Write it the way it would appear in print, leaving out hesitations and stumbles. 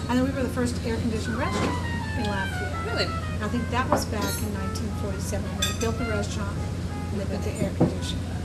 And then we were the first air-conditioned restaurant in Lafayette. Really? I think that was back in 1947 when they built the restaurant and they put the air conditioning.